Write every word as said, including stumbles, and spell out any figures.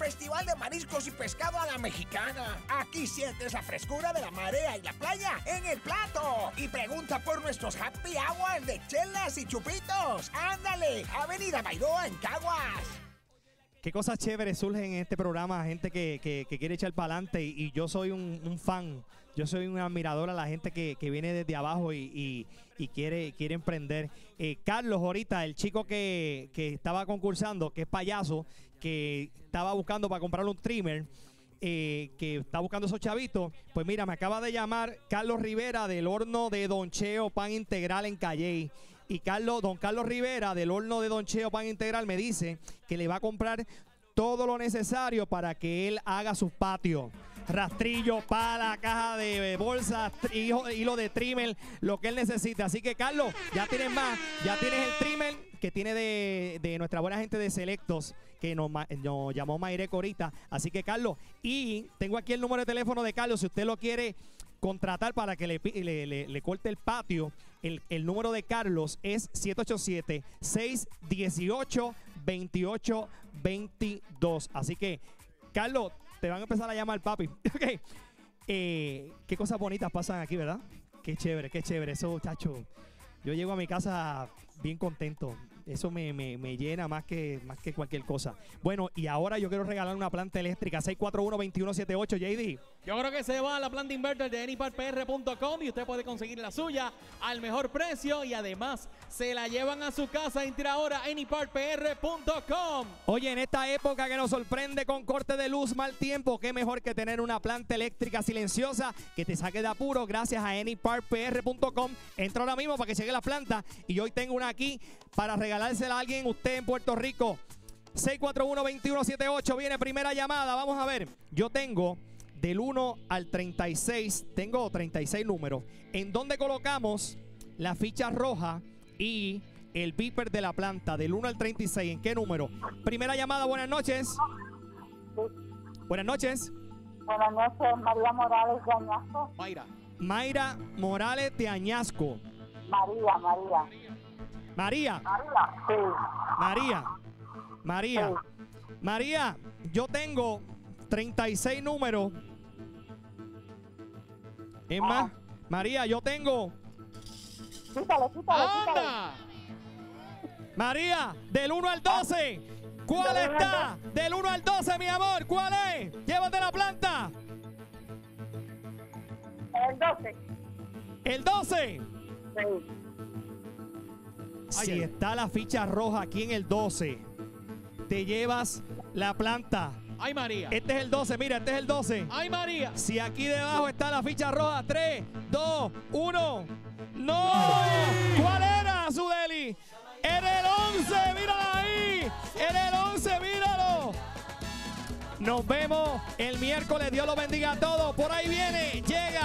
Festival de Mariscos y Pescado a la Mexicana. Aquí sientes la frescura de la marea y la playa en el plato. Y pregunta por nuestros happy hours de chelas y chupitos. ¡Ándale! Avenida Bairoa en Caguas. Qué cosas chéveres surgen en este programa, gente que, que, que quiere echar para adelante y, y yo soy un, un fan, yo soy un admirador a la gente que, que viene desde abajo y, y, y quiere, quiere emprender. Eh, Carlos ahorita, el chico que, que estaba concursando, que es payaso, que estaba buscando para comprar un trimmer, eh, que está buscando esos chavitos, pues mira, me acaba de llamar Carlos Rivera del horno de Don Cheo Pan Integral en Calley. Y Carlos, don Carlos Rivera del horno de Don Cheo Pan Integral me dice que le va a comprar todo lo necesario para que él haga sus patios. Rastrillo, pala, caja de bolsas, hilo, hilo de trimmer, lo que él necesite. Así que Carlos, ya tienes más, ya tienes el trimmer que tiene de, de nuestra buena gente de Selectos, que nos, nos llamó Mayreco ahorita. Así que Carlos, y tengo aquí el número de teléfono de Carlos, si usted lo quiere contratar para que le, le, le, le corte el patio, el, el número de Carlos es siete ocho siete, seis uno ocho, dos ocho dos dos. Así que, Carlos, te van a empezar a llamar papi. Okay. Eh, qué cosas bonitas pasan aquí, ¿verdad? Qué chévere, qué chévere. Eso, muchacho, yo llego a mi casa bien contento. Eso me, me, me llena más que, más que cualquier cosa. Bueno, y ahora yo quiero regalar una planta eléctrica. seis cuatro uno, dos uno siete ocho, J D. Yo creo que se va a la planta inverter de anypar p r punto com y usted puede conseguir la suya al mejor precio y además se la llevan a su casa. Entre ahora a anypar p r punto com. Oye, en esta época que nos sorprende con corte de luz, mal tiempo, qué mejor que tener una planta eléctrica silenciosa que te saque de apuro gracias a anypar p r punto com. Entra ahora mismo para que llegue la planta y hoy tengo una aquí para regalársela a alguien, usted en Puerto Rico. seis cuatro uno, dos uno siete ocho, viene primera llamada. Vamos a ver, yo tengo del uno al treinta y seis, tengo treinta y seis números, en donde colocamos la ficha roja y el beeper de la planta, del uno al treinta y seis. ¿En qué número? Primera llamada, buenas noches. Sí. Buenas noches. Buenas noches, María Morales de Añasco. Mayra. Mayra Morales de Añasco. María, María. María. María. Sí. María. María. Sí. María, yo tengo treinta y seis números. Es más, María, yo tengo... Quítale, quítale, quítale. ¡Anda! María, del uno al doce. ¿Cuál está? Del uno al doce, mi amor. ¿Cuál es? Llévate la planta. El doce. El doce. Sí. Si Ay, ay. está la ficha roja aquí en el doce, te llevas la planta. ¡Ay, María! Este es el doce, mira, este es el doce. ¡Ay, María! Si aquí debajo está la ficha roja, tres, dos, uno. ¡No! ¿Cuál era, Sudeli? Era el once, míralo ahí. Era el once, míralo. Nos vemos el miércoles. Dios los bendiga a todos. Por ahí viene. Llega.